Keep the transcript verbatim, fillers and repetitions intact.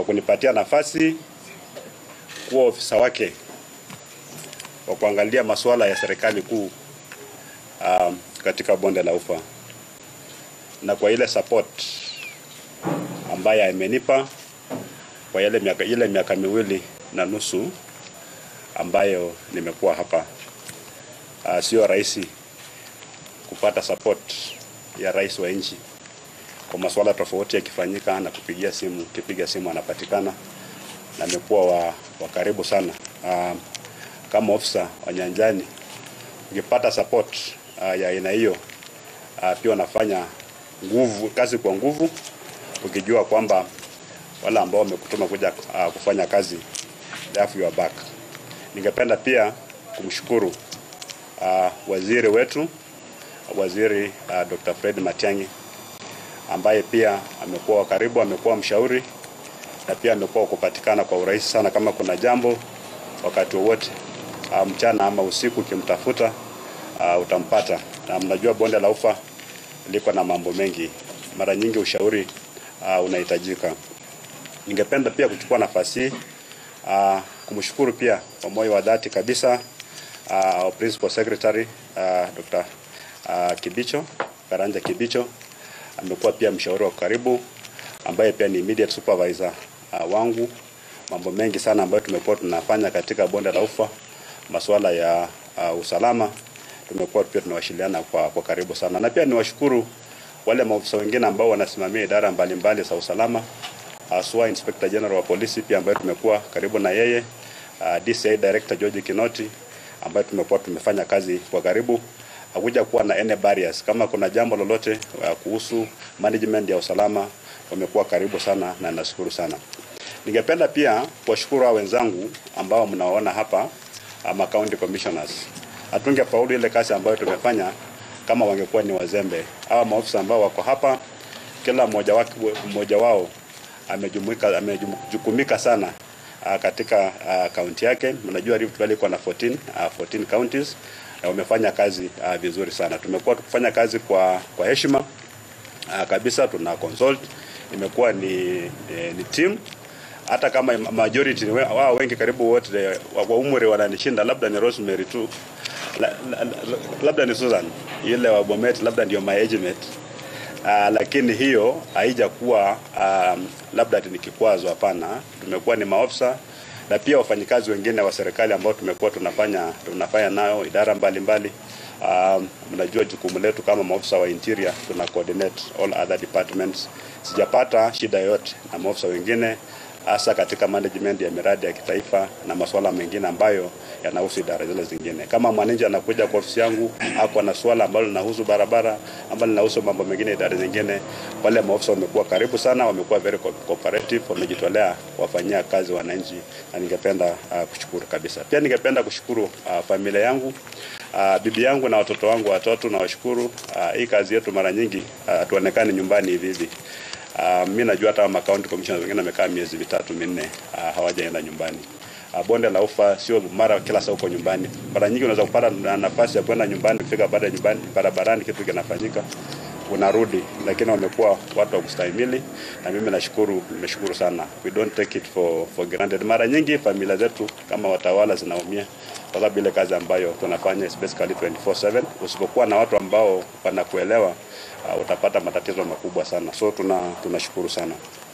kunipatia nafasi kuwa ofisa wake wa kuangalia masuala ya serikali kuu um, katika bonde la Ufa, na kwa ile support ambaye amenipa kwa ile miaka ile miaka miwili na nusu ambayo nimekuwa hapa. Uh, sio rahisi kupata support ya rais wa nchi kwa masuala tofauti yakifanyika na kupigia simu, kipiga simu anapatikana, na nimekuwa wa, wa karibu sana. Uh, kama ofisa wa nyanjani ukipata support uh, ya aina hiyo, uh, pia unafanya nguvu kazi kwa nguvu, ukijua kwamba wala ambao wamekutuma kuja uh, kufanya kazi they have your back. Ningependa pia kumshukuru uh, waziri wetu, waziri uh, Doctor Fred Matiang'i, ambaye pia amekuwa karibu, amekuwa mshauri, na pia amekuwa kupatikana kwa urahisi sana. Kama kuna jambo wakati wote uh, mchana ama usiku kimtafuta uh, utampata, na mnajua bonde la Ufa liko na mambo mengi, mara nyingi ushauri uh, unahitajika. Ningependa pia kuchukua nafasi uh, kumshukuru pia kwa moyo wa dhati kabisa uh, our principal secretary uh, Doctor uh, Kibicho, Karanja Kibicho. Amekuwa pia mshauri wa karibu, ambaye pia ni immediate supervisor uh, wangu. Mambo mengi sana ambayo tumekuwa tunafanya katika bonde la Ufa, masuala ya uh, usalama, tumekuwa pia tunawashirikiana kwa, kwa karibu sana. Na pia niwashukuru wale maofisa wengine ambao wanasimamia idara mbalimbali za usalama, aswa Inspector General wa polisi pia ambaye tumekuwa karibu na yeye, uh, D C I Director George Kinoti ambaye tumekuwa tumefanya kazi kwa karibu. Hakuja kuwa na any barriers. Kama kuna jambo lolote uh, kuhusu management ya usalama, wamekuwa karibu sana na nashukuru sana. Ningependa pia kuwashukuru hao wenzangu ambao mnaona hapa, ama county commissioners. Hatungefaulu ile kazi ambayo tumefanya kama wangekuwa ni wazembe. Hawa maofisa ambao wako hapa, kila mmoja wake mmoja wao amejumuika amejukumika sana uh, katika uh, county yake. Mnajua Rift Valley iko na fourteen, uh, fourteen counties, na wamefanya kazi uh, vizuri sana. Tumekuwa tukifanya kazi kwa kwa heshima uh, kabisa. Tuna consult, imekuwa ni eh, ni team. Hata kama majority wao wengi karibu wote wa umri wananishinda, labda ni Rosemary tu, la, la, la, labda ni Susan ile wa Bomet, labda ndio my age mate. Uh, lakini hiyo haija kuwa um, labda ni kikwazo, hapana. Tumekuwa ni maofisa na pia wafanyikazi wengine wa serikali ambao tumekuwa tunafanya tunafanya nao idara mbalimbali. Um, mnajua jukumu letu kama maofisa wa interior, tuna coordinate all other departments. Sijapata shida yote na maofisa wengine, hasa katika management ya miradi ya kitaifa na masuala mengine ambayo yanahusu idara zile zingine. Kama mwananchi anakuja kwa ofisi yangu hapo na swala ambalo linahusu barabara ama linahusu mambo mengine idara zingine, wale maofisa wamekuwa karibu sana, wamekuwa very cooperative, wamejitolea kuwafanyia kazi wananchi, na ningependa uh, kushukuru kabisa. Pia ningependa kushukuru uh, familia yangu, uh, bibi yangu na watoto wangu watatu, na washukuru. Uh, hii kazi yetu mara nyingi uh, tuonekane nyumbani hivi hivi. Uh, mimi najua hata ma county commissioners wengine wamekaa miezi mitatu minne uh, hawajaenda nyumbani. Uh, bonde la Ufa sio mara kila saa uko nyumbani. Mara nyingi unaweza kupata nafasi ya kwenda nyumbani, kufika baada ya nyumbani barabarani kitu kinafanyika, unarudi, lakini wamekuwa watu wa kustahimili, na mimi nashukuru, nimeshukuru sana. We don't take it for for granted. Mara nyingi familia zetu kama watawala zinaumia kwa sababu ile kazi ambayo tunafanya is basically twenty-four seven. Usipokuwa na watu ambao wanakuelewa, uh, utapata matatizo makubwa sana. So tuna tunashukuru sana.